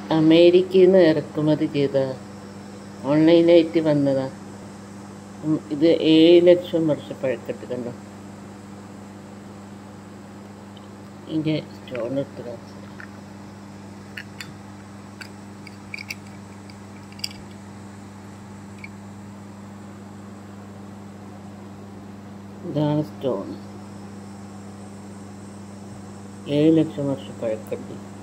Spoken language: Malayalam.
അമേരിക്കയിൽ നിന്ന് ഇറക്കുമതി ചെയ്ത ഓൺലൈനായിട്ട് വന്നതാ. ഇത് 7 ലക്ഷം വർഷം പഴക്കത്ത്. കണ്ടോ, ഇതിൻ്റെ സ്റ്റോൺ എടുത്ത് കാണിച്ചു. ഇതാണ് സ്റ്റോൺ. 7 ലക്ഷം വർഷം പഴക്കത്ത്.